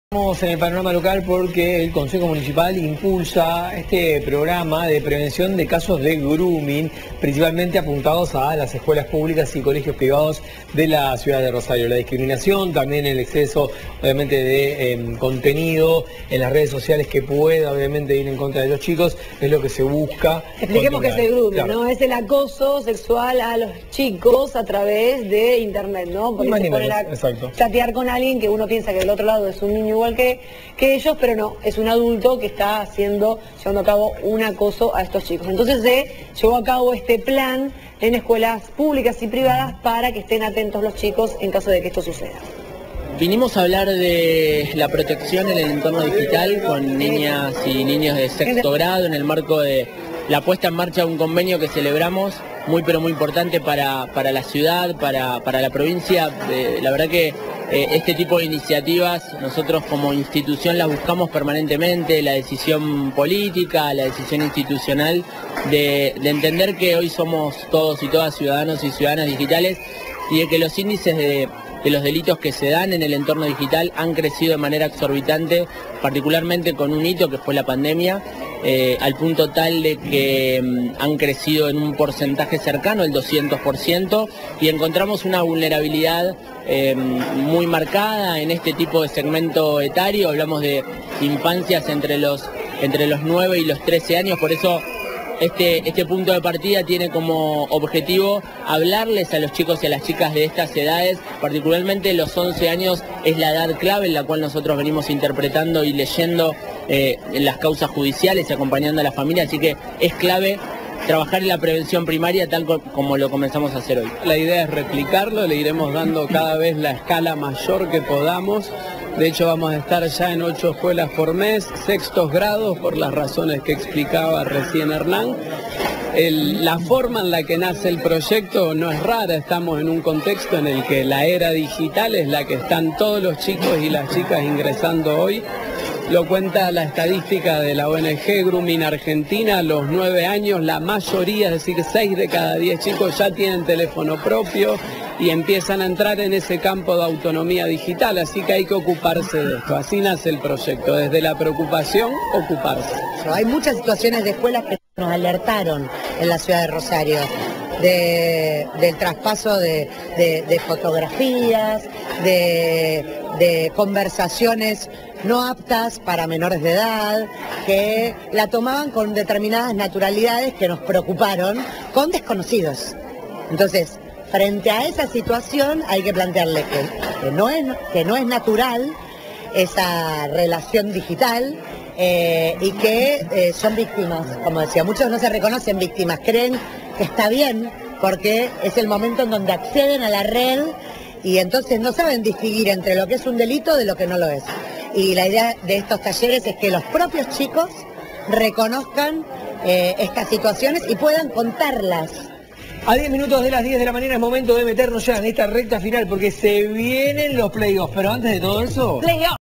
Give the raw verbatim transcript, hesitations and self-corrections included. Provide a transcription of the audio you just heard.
Estamos en el panorama local porque el Consejo Municipal impulsa este programa de prevención de casos de grooming, principalmente apuntados a las escuelas públicas y colegios privados de la ciudad de Rosario. La discriminación, también el exceso, obviamente, de eh, contenido en las redes sociales que pueda, obviamente, ir en contra de los chicos, es lo que se busca. Expliquemos qué es el grooming, claro. ¿no? Es el acoso sexual a los chicos a través de internet, ¿no? Porque se ponen a chatear con alguien que uno piensa que del otro lado es un niño igual que, que ellos, pero no, es un adulto que está haciendo, llevando a cabo un acoso a estos chicos. Entonces se llevó a cabo este plan en escuelas públicas y privadas para que estén atentos los chicos en caso de que esto suceda. Vinimos a hablar de la protección en el entorno digital con niñas y niños de sexto grado en el marco de la puesta en marcha de un convenio que celebramos, muy pero muy importante para, para la ciudad, para, para la provincia. Eh, la verdad que eh, este tipo de iniciativas nosotros como institución las buscamos permanentemente, la decisión política, la decisión institucional de, de entender que hoy somos todos y todas ciudadanos y ciudadanas digitales y de que los índices de de los delitos que se dan en el entorno digital han crecido de manera exorbitante, particularmente con un hito que fue la pandemia, eh, al punto tal de que um, han crecido en un porcentaje cercano, el doscientos por ciento, y encontramos una vulnerabilidad eh, muy marcada en este tipo de segmento etario. Hablamos de infancias entre los, entre los nueve y los trece años, por eso Este, este punto de partida tiene como objetivo hablarles a los chicos y a las chicas de estas edades, particularmente los once años es la edad clave en la cual nosotros venimos interpretando y leyendo eh, en las causas judiciales y acompañando a la familia, así que es clave trabajar en la prevención primaria tal como lo comenzamos a hacer hoy. La idea es replicarlo, le iremos dando cada vez la escala mayor que podamos. De hecho vamos a estar ya en ocho escuelas por mes, sextos grados, por las razones que explicaba recién Hernán. El, la forma en la que nace el proyecto no es rara, estamos en un contexto en el que la era digital es la que están todos los chicos y las chicas ingresando hoy. Lo cuenta la estadística de la O N G Grooming Argentina, a los nueve años la mayoría, es decir, seis de cada diez chicos ya tienen teléfono propio y empiezan a entrar en ese campo de autonomía digital, así que hay que ocuparse de esto. Así nace el proyecto, desde la preocupación, ocuparse. Hay muchas situaciones de escuelas que nos alertaron en la ciudad de Rosario, de, del traspaso de, de, de fotografías, de, de conversaciones no aptas para menores de edad, que la tomaban con determinadas naturalidades que nos preocuparon, con desconocidos. Entonces, frente a esa situación hay que plantearle que, que, no, es, que no es natural esa relación digital eh, y que eh, son víctimas, como decía, muchos no se reconocen víctimas, creen que está bien porque es el momento en donde acceden a la red y entonces no saben distinguir entre lo que es un delito de lo que no lo es. Y la idea de estos talleres es que los propios chicos reconozcan eh, estas situaciones y puedan contarlas. A diez minutos de las diez de la mañana es momento de meternos ya en esta recta final porque se vienen los playoffs, pero antes de todo eso... Playoffs.